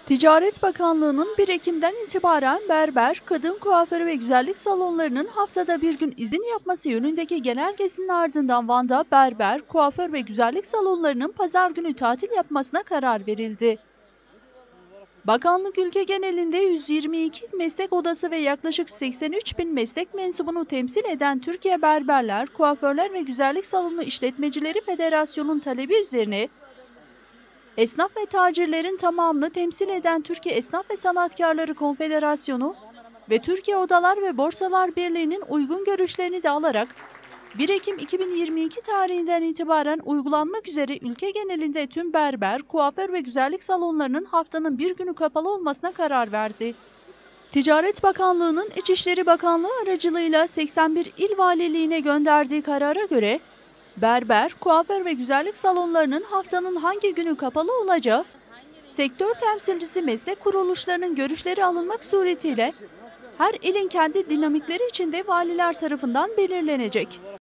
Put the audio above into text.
Ticaret Bakanlığı'nın 1 Ekim'den itibaren berber, kadın kuaförü ve güzellik salonlarının haftada bir gün izin yapması yönündeki genelgesinin ardından Van'da berber, kuaför ve güzellik salonlarının pazar günü tatil yapmasına karar verildi. Bakanlık ülke genelinde 122 meslek odası ve yaklaşık 83 bin meslek mensubunu temsil eden Türkiye Berberler, Kuaförler ve Güzellik Salonu İşletmecileri Federasyonu'nun talebi üzerine esnaf ve tacirlerin tamamını temsil eden Türkiye Esnaf ve Sanatkarları Konfederasyonu ve Türkiye Odalar ve Borsalar Birliği'nin uygun görüşlerini de alarak 1 Ekim 2022 tarihinden itibaren uygulanmak üzere ülke genelinde tüm berber, kuaför ve güzellik salonlarının haftanın bir günü kapalı olmasına karar verdi. Ticaret Bakanlığı'nın İçişleri Bakanlığı aracılığıyla 81 il valiliğine gönderdiği karara göre berber, kuaför ve güzellik salonlarının haftanın hangi günü kapalı olacağı, sektör temsilcisi meslek kuruluşlarının görüşleri alınmak suretiyle her ilin kendi dinamikleri içinde valiler tarafından belirlenecek.